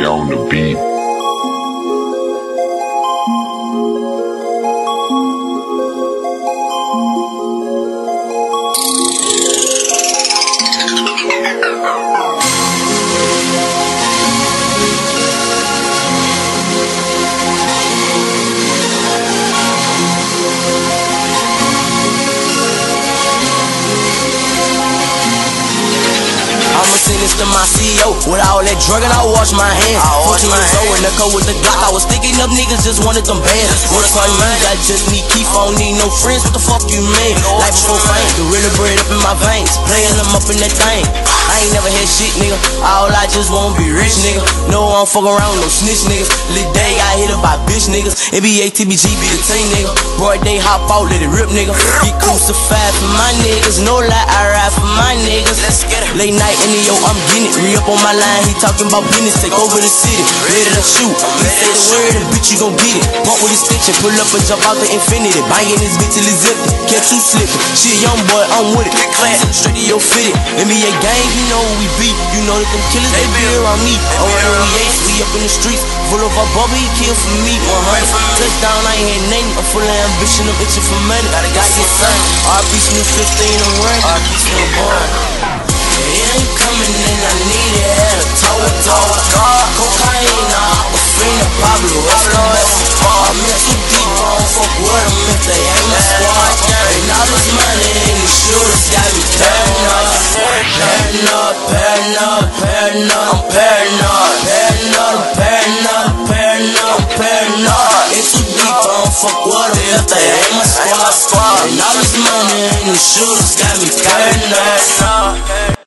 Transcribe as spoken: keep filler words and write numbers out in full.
boy on the beat. I'ma send this to my C E O. With all that drug and I wash my hands. fourteen years old in the car with the Glock. I was sticking up niggas, just wanted them bands. Wanna call you man, I just need keep on, need no friends. What the fuck you mean? Life before fame, gorilla bread up in my veins. Playing them up in that thing. I ain't never had shit, nigga. All I just wanna be rich, nigga. No, I don't fuck around with no snitch, niggas. Lit day, got hit up by bitch, niggas. N B A, T B G, be the team, nigga. Broad day, hop out, let it rip, nigga. Get crucified for my niggas. No lie, I ride for my niggas. Let's get it. Late night, and yo, I'm getting it. Re up on my line, he talking about business. Take over the city, ready to shoot. He say the word, and bitch, you gon' get it. Bump with his stitch and pull up and jump out the infinity. Banging this bitch till it's empty. Catch you slipping. Shit, young boy, I'm with it. Class, straight to your fitted. N B A gang, you know who we beat. You know that them killers, they be around me. Oh, and we ace, we up in the streets. Full of a bubble, he kill for me. one hundred touchdown, I ain't had nothing. I'm full of ambition, I'm itching for money. Gotta get something. R P Smith fifteen, I'm running. R P Smith boy. It ain't coming in, I need it. Had a toe, toe, cocaine, nah, I was free to Pablo Escobar. I'm in too deep, I don't fuck with them if they ain't my squad. And all this money and these shooters got me paranoid. Paranoid, paranoid, paranoid, I'm paranoid. Paranoid, paranoid, paranoid, I'm paranoid. It's too deep, I don't fuck with them if they ain't my squad. And all this money and these shooters got me paranoid.